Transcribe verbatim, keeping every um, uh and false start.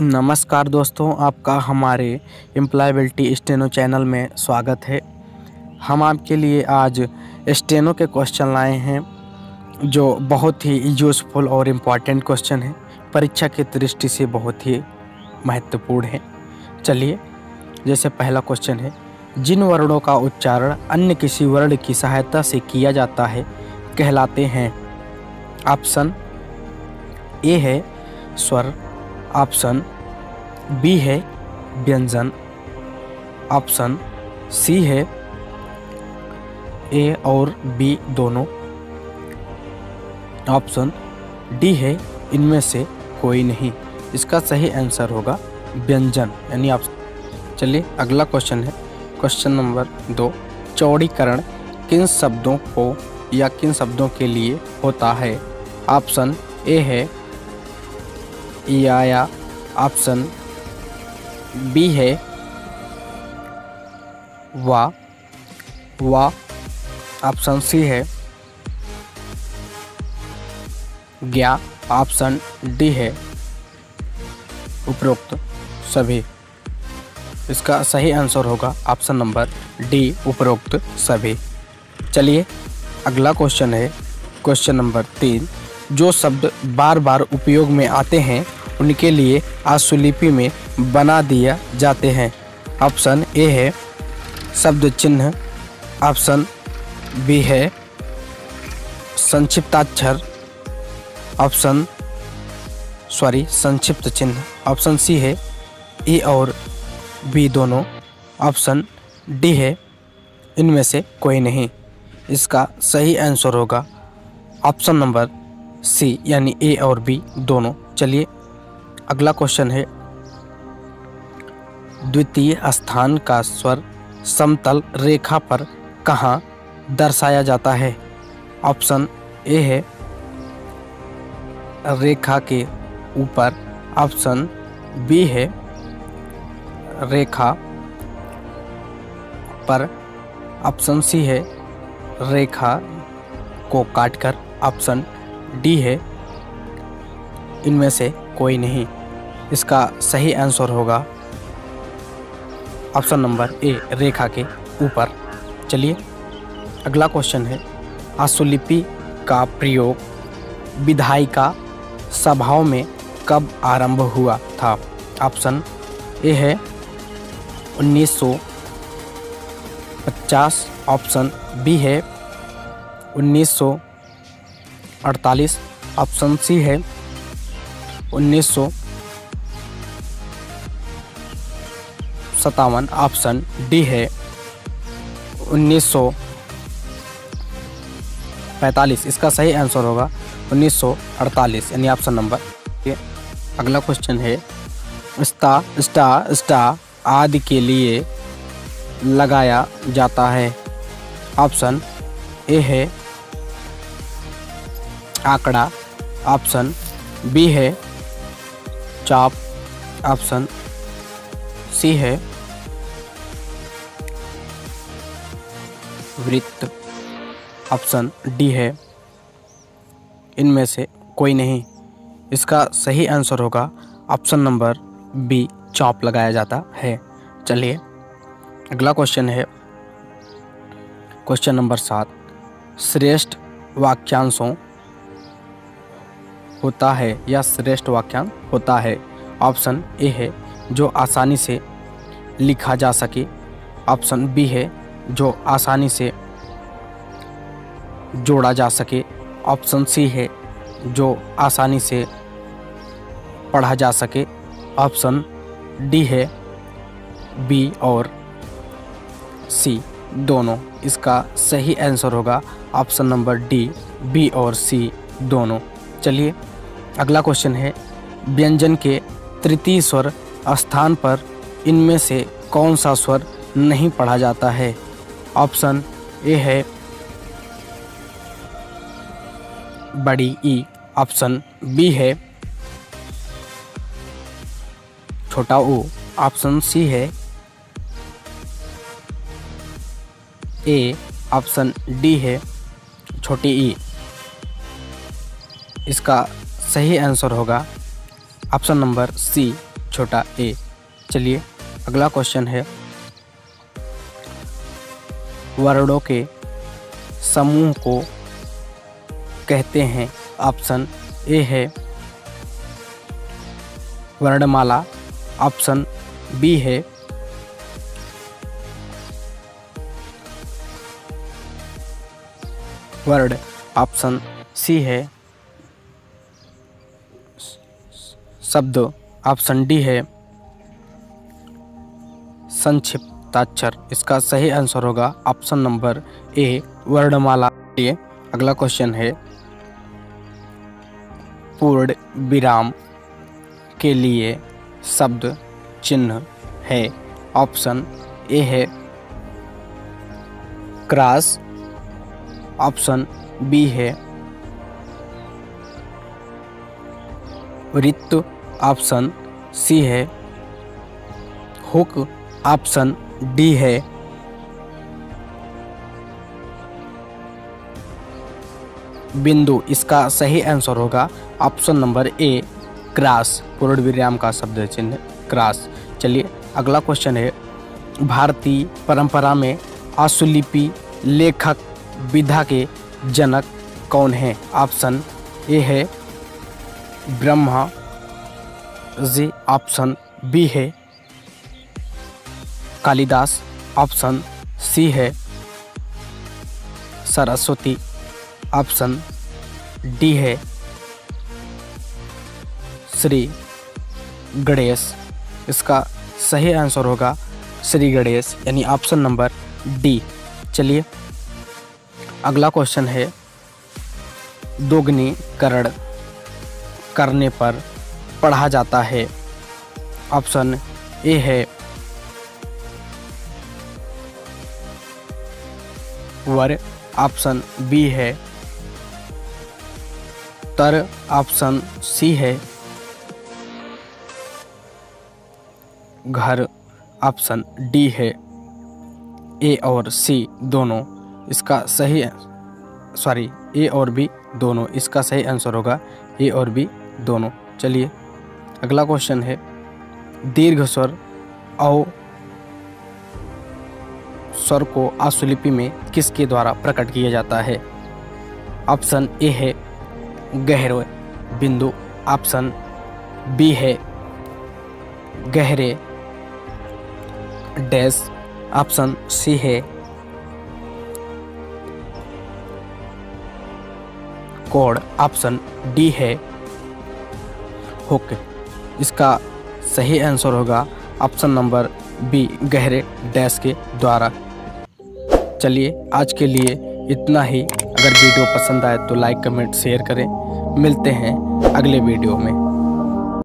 नमस्कार दोस्तों, आपका हमारे एम्प्लॉयबिलिटी स्टेनो चैनल में स्वागत है। हम आपके लिए आज स्टेनो के क्वेश्चन लाए हैं जो बहुत ही यूज़फुल और इम्पॉर्टेंट क्वेश्चन है, परीक्षा की दृष्टि से बहुत ही महत्वपूर्ण है। चलिए, जैसे पहला क्वेश्चन है, जिन वर्णों का उच्चारण अन्य किसी वर्ण की सहायता से किया जाता है कहलाते हैं। ऑप्शन ए है स्वर, ऑप्शन बी है व्यंजन, ऑप्शन सी है ए और बी दोनों, ऑप्शन डी है इनमें से कोई नहीं। इसका सही आंसर होगा व्यंजन, यानी आप। चलिए अगला क्वेश्चन है, क्वेश्चन नंबर दो, चौड़ीकरण किन शब्दों को या किन शब्दों के लिए होता है। ऑप्शन ए है या, ऑप्शन बी है वा वा, ऑप्शन सी है ज्ञा, ऑप्शन डी है उपरोक्त सभी। इसका सही आंसर होगा ऑप्शन नंबर डी, उपरोक्त सभी। चलिए अगला क्वेश्चन है, क्वेश्चन नंबर तीन, जो शब्द बार बार उपयोग में आते हैं उनके लिए आशुलिपि में बना दिया जाते हैं। ऑप्शन ए है शब्द चिन्ह, ऑप्शन बी है संक्षिप्ताक्षर, ऑप्शन सॉरी संक्षिप्त चिन्ह, ऑप्शन सी है ए और बी दोनों, ऑप्शन डी है इनमें से कोई नहीं। इसका सही आंसर होगा ऑप्शन नंबर सी, यानी ए और बी दोनों। चलिए अगला क्वेश्चन है, द्वितीय स्थान का स्वर समतल रेखा पर कहाँ दर्शाया जाता है। ऑप्शन ए है रेखा के ऊपर, ऑप्शन बी है रेखा पर, ऑप्शन सी है रेखा को काटकर, ऑप्शन डी है इनमें से कोई नहीं। इसका सही आंसर होगा ऑप्शन नंबर ए, रेखा के ऊपर। चलिए अगला क्वेश्चन है, आशुलिपि का प्रयोग विधायिका सभाओं में कब आरंभ हुआ था। ऑप्शन ए है उन्नीस सौ पचास, ऑप्शन बी है उन्नीस सौ अड़तालीस, ऑप्शन सी है उन्नीस सौ सत्तावन, ऑप्शन डी है उन्नीस सौ पैंतालीस। इसका सही आंसर होगा उन्नीस सौ अड़तालीस, यानी ऑप्शन नंबर। अगला क्वेश्चन है, स्टा स्टा स्टा आदि के लिए लगाया जाता है। ऑप्शन ए है आंकड़ा, ऑप्शन बी है चाप, ऑप्शन सी है वृत्त, ऑप्शन डी है इनमें से कोई नहीं। इसका सही आंसर होगा ऑप्शन नंबर बी, चाप लगाया जाता है। चलिए अगला क्वेश्चन है, क्वेश्चन नंबर सात, श्रेष्ठ वाक्यांशों होता है या श्रेष्ठ वाक्यांश होता है। ऑप्शन ए है जो आसानी से लिखा जा सके, ऑप्शन बी है जो आसानी से जोड़ा जा सके, ऑप्शन सी है जो आसानी से पढ़ा जा सके, ऑप्शन डी है बी और सी दोनों। इसका सही आंसर होगा ऑप्शन नंबर डी, बी और सी दोनों। चलिए अगला क्वेश्चन है, व्यंजन के तृतीय स्वर स्थान पर इनमें से कौन सा स्वर नहीं पढ़ा जाता है। ऑप्शन ए है बड़ी ई, ऑप्शन बी है छोटा ओ, ऑप्शन सी है ए, ऑप्शन डी है छोटी ई। इसका सही आंसर होगा ऑप्शन नंबर सी, छोटा ए। चलिए अगला क्वेश्चन है, वर्णों के समूह को कहते हैं। ऑप्शन ए है वर्णमाला, ऑप्शन बी है वर्ण, ऑप्शन सी है शब्द, ऑप्शन डी है संक्षिप्ताक्षर। इसका सही आंसर होगा ऑप्शन नंबर ए वर्णमाला। ये अगला क्वेश्चन है, पूर्ण विराम के लिए शब्द चिन्ह है। ऑप्शन ए है क्रॉस, ऑप्शन बी है वृत्त, ऑप्शन सी है हुक, ऑप्शन डी है बिंदु। इसका सही आंसर होगा ऑप्शन नंबर ए क्रॉस, पूर्ण विराम का शब्द चिन्ह क्रॉस। चलिए अगला क्वेश्चन है, भारतीय परंपरा में आशुलिपि लेखक विधा के जनक कौन है। ऑप्शन ए है ब्रह्मा जी, ऑप्शन बी है कालिदास, ऑप्शन सी है सरस्वती, ऑप्शन डी है श्री गणेश। इसका सही आंसर होगा श्री गणेश, यानी ऑप्शन नंबर डी। चलिए अगला क्वेश्चन है, दोगुनीकरण करने पर पढ़ा जाता है। ऑप्शन ए है वर, ऑप्शन बी है तर, ऑप्शन सी है घर, ऑप्शन डी है ए और सी दोनों। इसका सही सॉरी ए और बी दोनों। इसका सही आंसर होगा ए और बी दोनों। चलिए अगला क्वेश्चन है, दीर्घ स्वर औ स्वर को आशुलिपि में किसके द्वारा प्रकट किया जाता है। ऑप्शन ए है गहरे बिंदु, ऑप्शन बी है गहरे डैश, ऑप्शन सी है कोड, ऑप्शन डी है हुक। इसका सही आंसर होगा ऑप्शन नंबर बी गहरे डैश के द्वारा। चलिए आज के लिए इतना ही। अगर वीडियो पसंद आए तो लाइक कमेंट शेयर करें। मिलते हैं अगले वीडियो में।